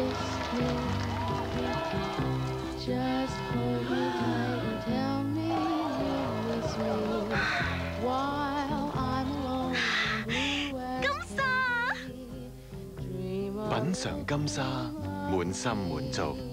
Just hold me tight and tell me you miss me while I'm alone and blue as 金沙， dream of 品嘗金沙，滿心滿足。